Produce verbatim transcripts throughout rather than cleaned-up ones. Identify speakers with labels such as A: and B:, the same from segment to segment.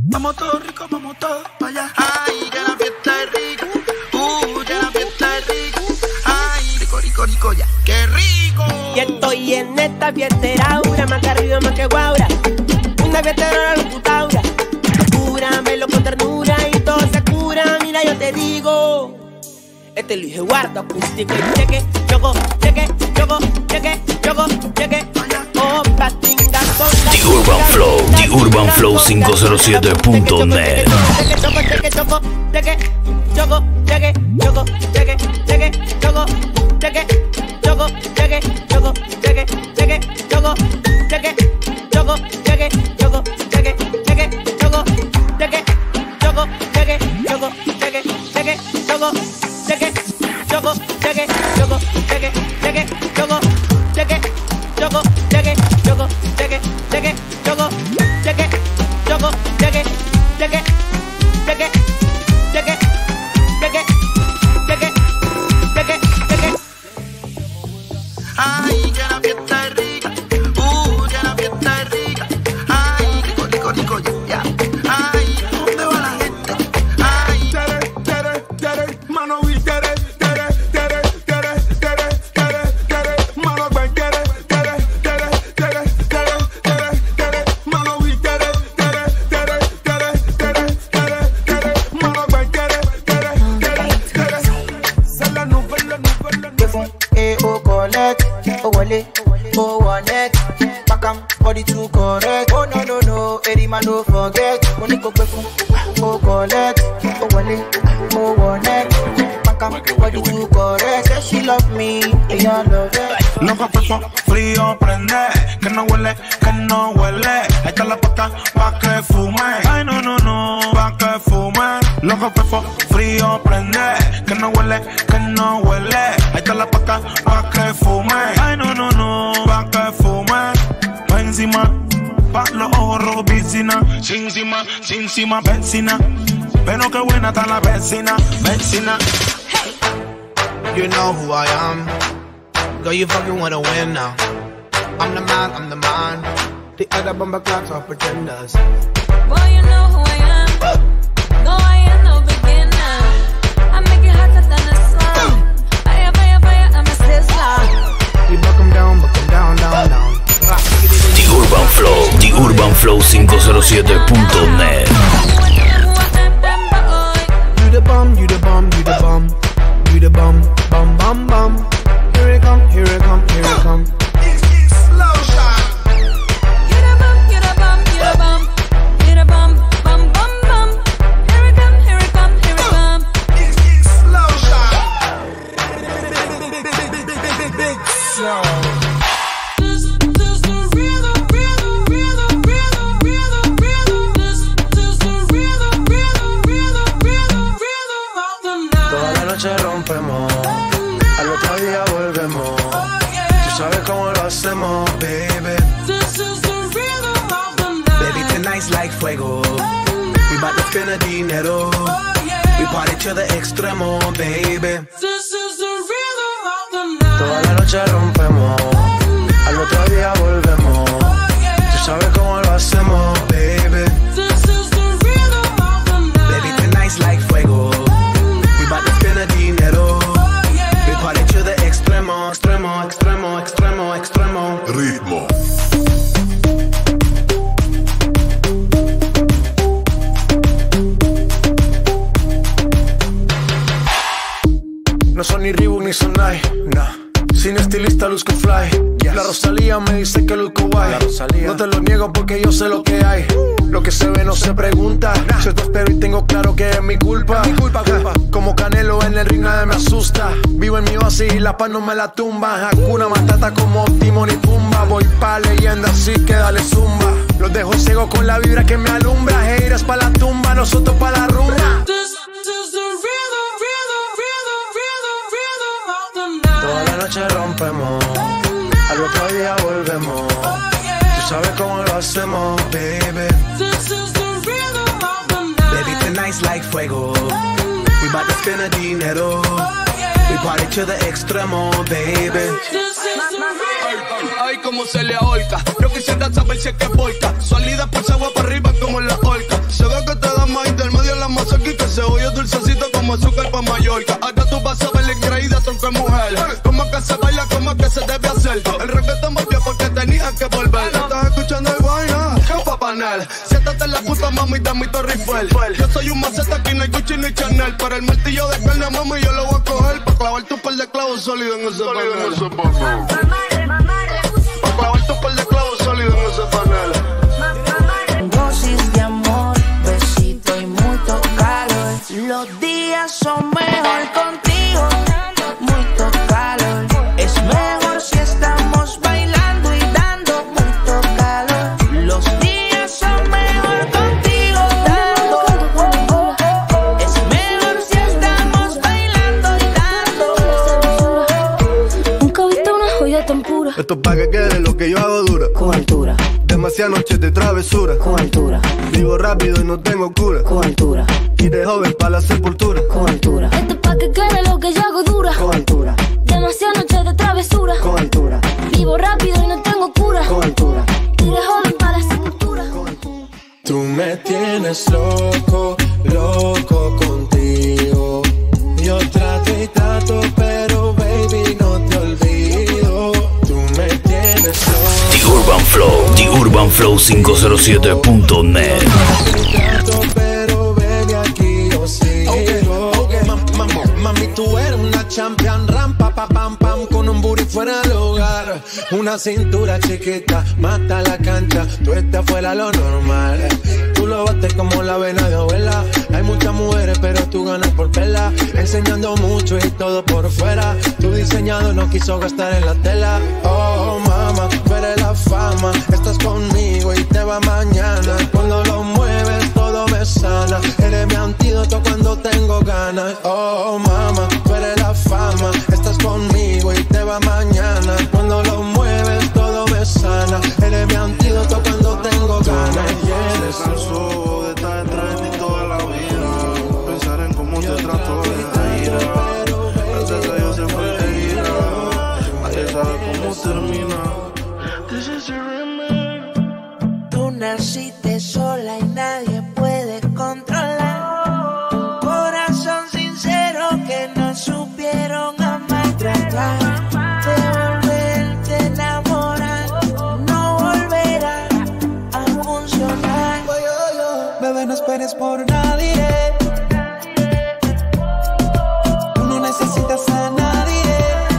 A: Vamos todos ricos, vamos todos para allá. Ay, que la fiesta es rica. Uh, que la fiesta es rica. Ay, rico, rico, rico, ya. ¡Qué rico!
B: Y estoy en esta fiestera, aura, más que arriba, más que guaura. Una fiestera, la locutaura. Locura, me lo con ternura y todo se cura. Mira, yo te digo. Este Luis Eduardo acústico y cheque, choco, cheque, choco, cheque, choco, cheque. Oh, patinga con la
C: The Urban Flow, The Urban Flow cinco cero siete punto net.
B: Cheque, choco, cheque, choco, cheque, choco, cheque, choco, cheque, cheque, choco, cheque, choco, cheque, choco, cheque, cheque, choco, cheque, choco, cheque, choco, cheque, cheque, choco, cheque, choco, cheque, choco, cheque, cheque, choco. Cheque, choco, cheque, choco, cheque, cheque, choco, cheque, choco, cheque, choco, cheque, cheque, choco, cheque, choco, cheque, cheque, cheque, cheque, cheque, cheque, cheque, cheque.
A: Ay, que la fiesta es rica. Uh, que la fiesta es rica. Ay, rico, rico, rico, ya. Ay, ¿dónde va la gente? Ay, tere, tere, tere, mano.
D: Oh, one neck, back and body too correct. Oh no no no, Eddie man don't forget. Money go back, oh collect. Oh one oh one neck, back and body too correct. Say she love me, and I love it.
A: Loco peso, frío prende, que no huele, que no huele. Ahí está la paca pa' que fume. Ay no no no, pa' que fume. Loco peso, frío prende, que no huele, que no huele. Ahí está la paca pa' que fume. Ay no no no, pa' que fume. Pa' encima, pa' los ojos rojos piscina. Sin encima, sin encima, vecina. Pero qué buena está la vecina, vecina.
E: You know who I am. Girl, you fucking wanna win now. I'm the man, I'm the man. The other bomber clocks are pretenders.
F: Boy, you know who I am. No, I am no beginner. I make it hotter than a slime. Fire, fire, fire, I'm a sizzler.
E: We buck 'em down, buck 'em down, down, down.
C: The Urban Flow, The Urban Flow cinco cero siete punto net.
E: You the bomb, you the bomb, you the bomb. You the bomb, bum, bum, bum. Here it come, here it come, here it come.
A: Slow shot.
F: You the bum, you the bum, you the bum. You the bum, bum, bum, bum. Here it come, here it come, here it come.
A: Slow shot.
E: Big, big, big, big, big, big, slow.
D: Rompemos, al otro día volvemos. Tú sabes cómo lo hacemos, baby.
E: Baby, tonight's like fuego. We bout to spend the dinero. We party to the extremo, baby.
D: Toda la noche rompemos, al otro día volvemos. Tú sabes cómo lo hacemos, baby.
E: Baby, tonight's like fuego. Bout to spend the dinero. We party to the extremo, extremo, extremo, extremo, extremo.
C: Ritmo.
D: No son ni Reebok ni Sonai, nah. Sin estilista luzco fly, yes. La Rosalía me dice que luzco guay. No te lo niego porque yo sé lo que hay. Lo que se ve no se pregunta, nah. Yo te espero y tengo claro que es mi culpa, mi culpa, culpa. Como Canelo en el ring nadie me asusta. Vivo en mi oasis y la paz no me la tumba. Hakuna Matata como Timon y Pumba. Voy pa' leyenda así que dale zumba. Los dejo ciego con la vibra que me alumbra. Haters pa' la tumba, nosotros pa' la rumba. Toda la noche rompemos, al otro día volvemos. Tú sabes cómo lo hacemos, baby.
E: Baby, tonight's like fuego. We bout to spend the dinero. We party to the extremo, baby.
G: Ay, como se le ahorca. Yo quisiera saber si es que porta. Salida por agua para arriba como la orca. Se ve como azúcar pa' Mallorca. Ahora tú vas a ver la increíble tronco de mujer. Como que se baila, como que se debe hacer. El reggaetón volvió porque tenían que volver. Estás escuchando el vaina, capa panel. Siéntate en la puta mami, dame mi Torre Eiffel. Yo soy un maceta, aquí no hay Gucci ni Chanel. Para el martillo de carne, mami, yo lo voy a coger. Pa' clavar tu par de clavos sólidos en ese panel. Pa' clavar tu par de clavos sólidos en ese panel.
H: Dosis de amor, besito y mucho calor. Los días son mejor contigo, mucho calor. Es mejor si estamos bailando y dando mucho calor. Los días son mejor contigo, dando. Es mejor si estamos bailando y dando.
I: Nunca he visto una joya tan pura.
J: Esto es pa' que quede lo que yo hago dura.
H: Con altura,
J: Demasiadas noches de travesura.
H: con altura,
J: Vivo rápido y no tengo cura.
H: con altura,
J: Y de joven pa' la sepultura.
H: con altura,
I: Esto es pa' que quede lo que yo hago dura.
H: con altura,
I: Demasiadas noches de travesura.
H: con altura,
I: Vivo rápido y no tengo cura.
H: con altura.
I: Y de joven para la sepultura.
D: Tú me tienes loco, loco contigo. Yo trato y trato, pero baby no te olvido. Tú me tienes loco.
C: The Urban Flow, The Urban Flow cinco cero siete punto net.
D: Trato, pero baby aquí yo sigo. Okay, okay. Ma, ma, mami, tú eres una champion, rampa, pa, pam, pam, con un booty fuera del hogar. Una cintura chiquita, mata la cancha, tú estás fuera lo normal. Tú lo bates como la vena de abuela. Hay muchas mujeres, pero tú ganas por vela. Enseñando mucho y todo por fuera. Tu diseñado no quiso gastar en la tela. Oh, mama, tú eres la fama. Estás conmigo y te va mañana. Cuando lo mueves, todo me sana. Eres mi antídoto cuando tengo ganas. Oh, mama, tú eres la fama. Estás conmigo y te va mañana. Cuando lo mueves, todo me sana. Eres mi antídoto cuando tengo ganas.
A: Canso de estar detrás de ti toda la vida. Pensar en cómo te trato de ira. Gracias a Dios se fue herida. Nadie sabe cómo termina. This is your remake.
H: Tú naciste sola y nadie puede controlar. Corazón sincero que no supieron amar, tratar de volverte a enamorar. No volverá a funcionar. Bebé, no esperes por nadie. Tú no necesitas a nadie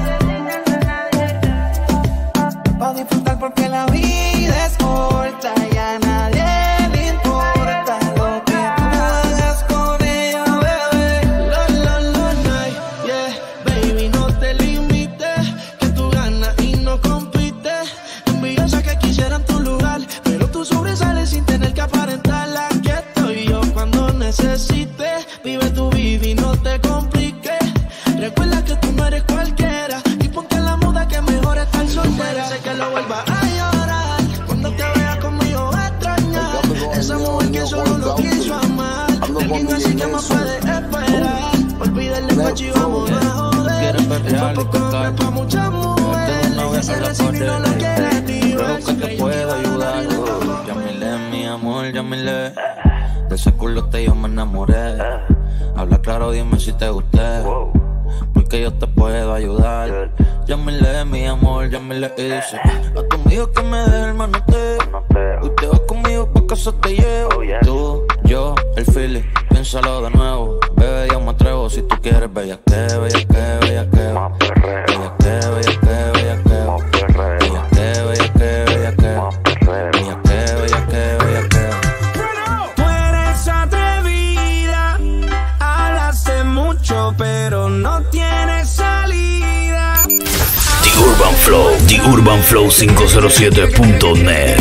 H: para disfrutar, porque la vida es corta y a nadie le importa lo que tú hagas con ella, bebé.
G: La, la, la, night, yeah, baby, no te limites, que tú ganas y no compites. Envidiosa que quisieran tu lugar, pero tú sobresales sin tener que aparentarla. Aquí estoy yo cuando necesites, vive tu vida y no te compliques. Recuerda que tú no eres cualquiera y ponte en la muda que mejor estar soltera. Sé que lo vuelva a llorar cuando te vea conmigo a extrañar. Esa mujer que solo lo quiso amar, el niño así que no puede esperar. Olvídale macho y vamos a joder. Pa' poco hombre, pa' muchas mujeres. Ella se recibe y no lo quiere ni ver.
K: Creo que te puedo ayudar. Llámale, mi amor, llámale. De ese culo te yo me enamoré. Habla claro, dime si te gusté. Porque yo te puedo ayudar. Llámale, mi amor, llámale y dice a tu amigo que me deje el manoteo. Usted va conmigo pa' casa te llevo. Tú, yo, el feeling, piénsalo de nuevo. Bebé, yo me atrevo si tú quieres. Bella que, bella que, bella que. Bella que, bella que, bella que. Bella que, bella que, bella que. Bella que, bella que, bella que.
B: Tú eres atrevida, hablas de mucho, pero no tienes salida.
C: The Urban Flow, The Urban Flow cinco cero siete punto net.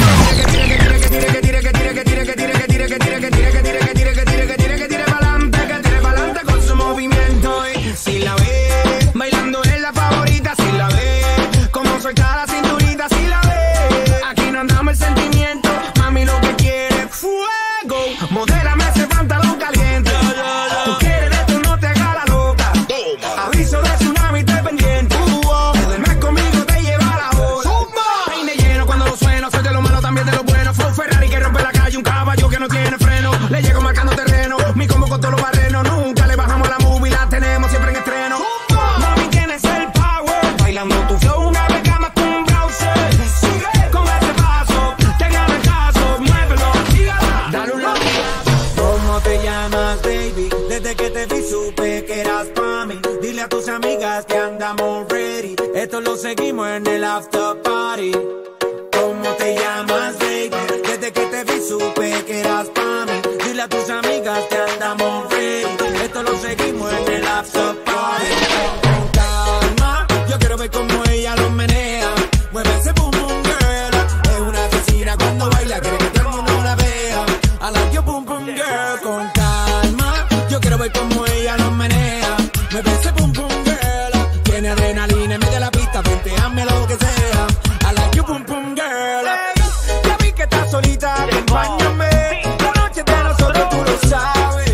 B: Si la ves bailando es la favorita, si la ves como suelta la cinturita, si la ves aquí no andamos el sentimiento, mami lo que quiere es fuego, modélame ese pantalón caliente, tú quieres de esto, no te hagas la loca, aviso de tsunami, te pendiente, te duermes conmigo, te lleva la voz, peine lleno cuando lo sueno, soy de lo malo también de lo bueno, fue un Ferrari que rompe la calle, un caballo que no tiene freno, le llego marcando terreno, mi combo con todos los barrenos, nunca le bajamos a la movie.
L: Desde que te vi supe que eras pa' mí. Dile a tus amigas que andamos ready. Esto lo seguimos en el after party. ¿Cómo te llamas, baby? Desde que te vi supe que eras pa' mí. Dile a tus amigas que andamos ready. Esto lo seguimos en el after party. Con calma, yo quiero ver cómo ella lo menea. Mueve ese boom boom girl. Es una asesina cuando baila, quiere que todo el mundo la vea. I like your boom boom girl. Con calma, yo quiero ver cómo ella lo menea. Mueve ese boom boom girl. Tiene adrenalina en medio de la pista, venteame lo que sea. I like your boom boom girl. Ya vi que estás solita, acompáñame. La noche de nosotros tú lo sabes.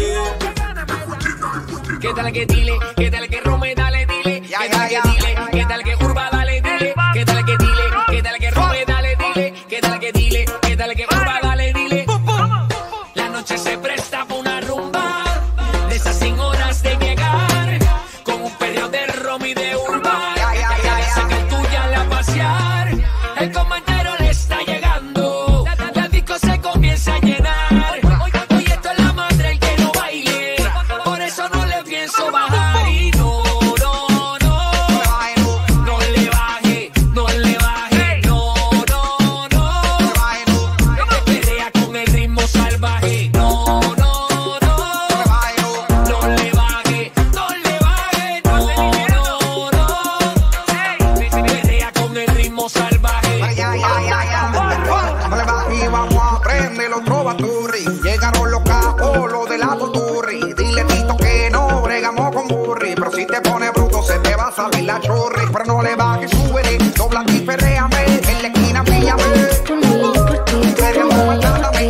M: ¿Qué tal que dile? ¿Qué tal que Rome? Dale, dile. ¿Qué tal que dile? ¿Qué tal que Urba? Dale, dile. ¿Qué tal que dile? ¿Qué tal que Rome? Dale, dile. ¿Qué tal que dile? ¿Qué tal que Urba? Dale, dile. La noche se presta para una rumba de esas sin horas de llegar, con un perreo de Rome y de Urba. Saca el tuya a pasear. El comandero le está llegando. La disco se comienza a llenar. Hoy esto es la madre el que no baile. Por eso no le pienso bajar. Y no, no, no. No le baje, no le baje. No, no, no. Perrea con el ritmo salvaje. No, no, no. No le baje, no le baje. No, no, no. Perrea con el ritmo salvaje.
N: No le bajes y vamos a aprender los trovaturri. Llegaron los capos, los de la Toturri. Dile Tito que no bregamos con burri. Pero si te pone bruto se te va a salir la churri. Pero no le bajes, súbele, dobla y perréame. En la esquina píllame. Perreamos, cántame,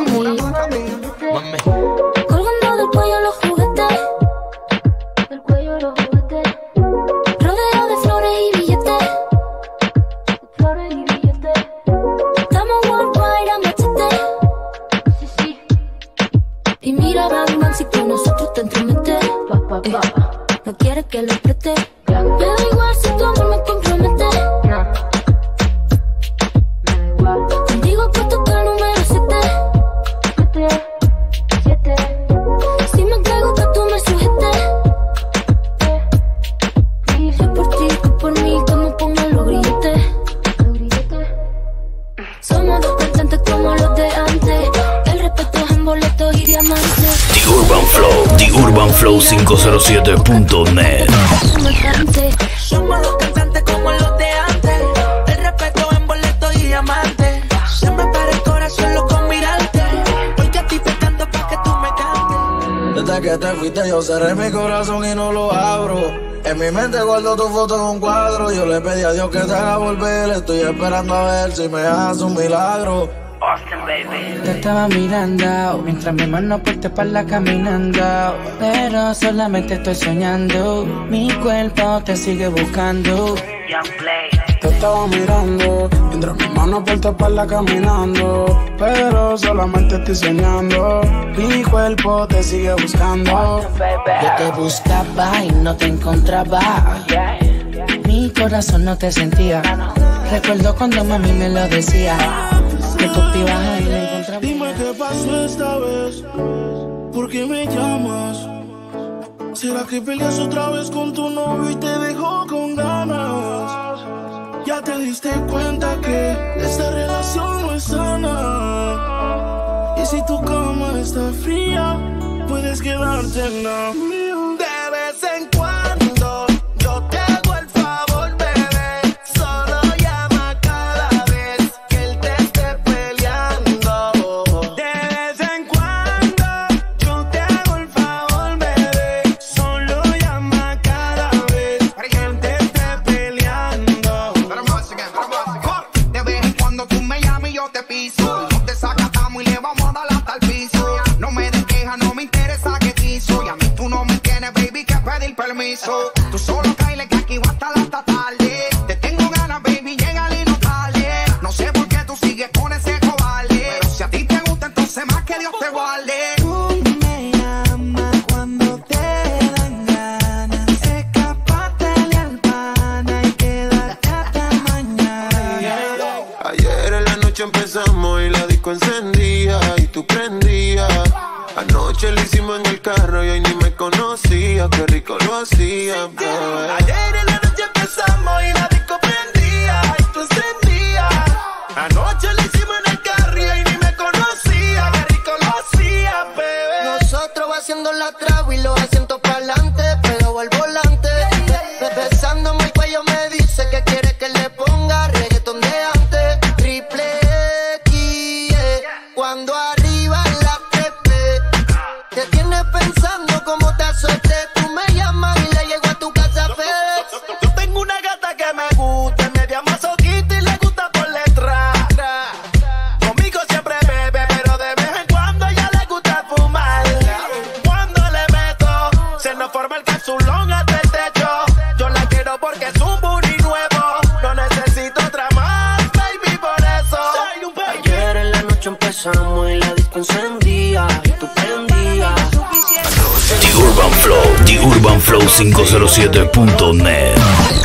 I: Colgando del cuello los juguetes. Del cuello los juguetes. Rodeo de flores y billetes. Flores y billetes. Estamos worldwide a machete. Sí, sí. Y mira, Batman, si con nosotros te entremetes. Eh, no quieres que lo preste. Me da igual si tu amor me compromete. Contigo puesto que el número siete. Siete. Si me entrego que tú me sujetes. Yo por ti, tú por mí, que me pongan los grilletes. Somos dos cantantes como los de antes. El respeto es en boletos y diamantes.
C: The Urban Flow, The Urban Flow cinco cero siete punto net.
H: Somos los cantantes como los de antes. El respeto en boletos y diamantes. Se me para el corazón loco mirarte. Porque a ti te canto pa' que tú me cantes.
O: Desde que te fuiste yo cerré mi corazón y no lo abro. En mi mente guardo tu foto en un cuadro. Yo le pedí a Dios que te haga volver. Estoy esperando a ver si me haces un milagro.
P: Te estaba mirando mientras mi mano por tu espalda caminando, pero solamente estoy soñando. Mi cuerpo te sigue buscando.
Q: Te estaba mirando mientras mi mano por tu espalda caminando, pero solamente estoy soñando. Mi cuerpo te sigue buscando.
P: Yo te buscaba y no te encontraba. Mi corazón no te sentía. Recuerdo cuando mami me lo decía, que tú te ibas a ir a encontrar.
G: Dime qué pasó esta vez, ¿por qué me llamas? ¿Será que peleas otra vez con tu novio y te dejó con ganas? Ya te diste cuenta que esta relación no es sana. Y si tu cama está fría, puedes quedarte en la mía. De vez en cuando yo te hago el favor, bebé. Solo llama cada vez que él te esté peleando. De vez en cuando yo te hago el favor, bebé. Solo llama cada vez que él te esté peleando.
N: De vez en cuando tú me llamas y yo te piso. No te sacatamos y le vamos a dar hasta el piso. No me des queja, no me interesa que te hizo. Y a mí tú no me tienes, baby, que pedir permiso. Tú solo cáele que aquí va hasta la hasta tarde. Te tengo ganas, baby, llega y no tarde. No sé por qué tú sigues con ese cobarde, pero si a ti te gusta, entonces más que Dios te guarde.
H: Tú me llamas cuando te dan ganas. Escapate al pana y quédate hasta mañana.
R: Ayer en la noche empezamos y la disco encendía y tú prendías. Anoche lo hicimos en el carro y hoy ni me
S: haciendo la traba y los asientos pa'lante, pegado al volante. Besándome el cuello me dice que quiere que le ponga reggaetón de antes. Triple X, yeah. Cuando arriba la trepe, te tienes pensando cómo te azoté. Tú me llamas y le llego a tu casa, FedEx.
T: Yo tengo una gata que me gusta, media masoquista y le gusta por detrás. Conmigo siempre bebe, pero de vez en cuando a ella le gusta fumar. Cuando le meto, se nos forma el capsulón hasta el techo. Yo la quiero porque es un booty nuevo. No necesito otra más, baby, por eso.
B: Ayer en la noche empezamos y la disco encendía y tú prendías.
C: The Urban Flow, The Urban Flow cinco cero siete punto net.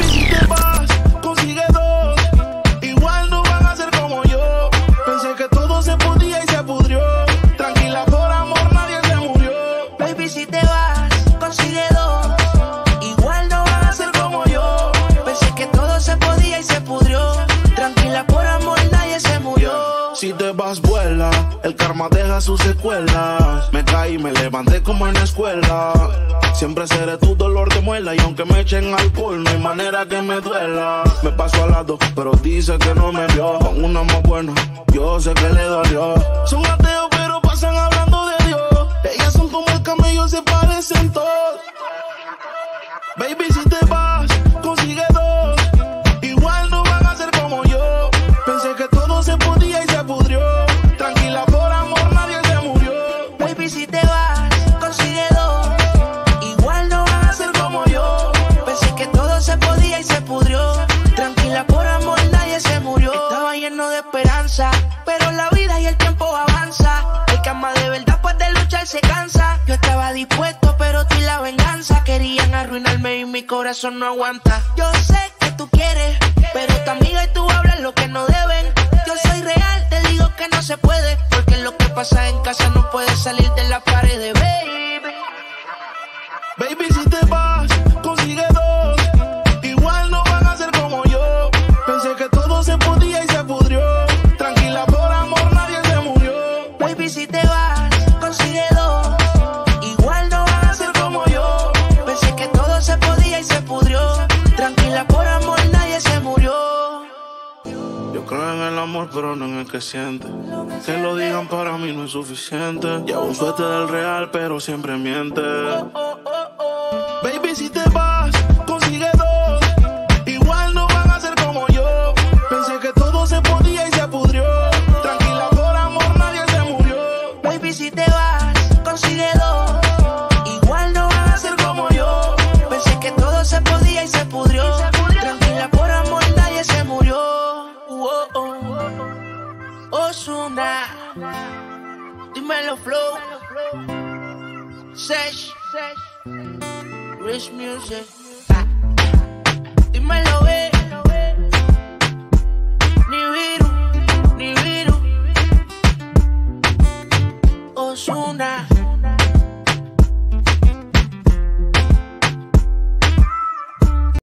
G: Consigue dos, igual no van a ser como yo. Pensé que todo se podía y se pudrió. Tranquila, por amor nadie se murió.
H: Baby, si te vas, consigue dos. Igual no van a ser como yo. Pensé que todo se podía y se pudrió. Tranquila, por amor nadie se murió.
G: Si te vas, vuela, el karma deja sus secuelas. Me caí, me levanté como en la escuela. Siempre seré tu dolor de muela. Y aunque me echen alcohol, no hay manera que me duela. Me paso al lado, pero dice que no me vio. Con una más buena, yo sé que le dolió. Son ateos, pero pasan hablando de Dios. Ellas son como el camello, se parecen todos. Baby, si te vas, consigue dos. Igual no van a ser como yo. Pensé que todo se podía y se pudrió. Tranquila, por amor nadie se murió.
H: Baby, si te vas, consigue dos. Igual no van a ser como yo. Pensé que todo se podía y se pudrió. Tranquila, por amor nadie se murió. Estaba lleno de esperanza, pero la vida y el tiempo avanza. El que ama de verdad pues de luchar se cansa. Yo estaba dispuesto, pero tú y la venganza querían arruinarme y mi corazón no aguanta. Yo sé que tú quieres, pero tu amiga y tú hablan lo que no deben. Yo soy real, te digo que no se puede, porque lo que pasa en casa no puede salir de la pared, baby.
G: Baby, si te vas, consigue dos. Igual no van a ser como yo. Pensé que todo se podía y se pudrió. Tranquila, por amor nadie se murió.
H: Baby, si te vas, consigue dos. Igual no van a ser como yo. Pensé que todo se podía y se pudrió. Tranquila, por amor nadie se murió.
G: Yo creo en el amor, pero no en el que siente. Que lo digan para mí no es suficiente. Llevo un suerte del real, pero siempre miente. Baby, si te vas, consigue dos. Igual no van a ser como yo. Pensé que todo se podía y se pudrió. Tranquila, por amor nadie se murió.
H: Baby, si te vas, consigue dos. Igual no van a ser como yo. Pensé que todo se podía y se pudrió. Tranquila, por amor nadie se murió. Oh, oh. Ozuna, dímelo flow. Sesh, Rich Music. Ah. Dímelo, ve. Ni viru, ni viru. Ozuna.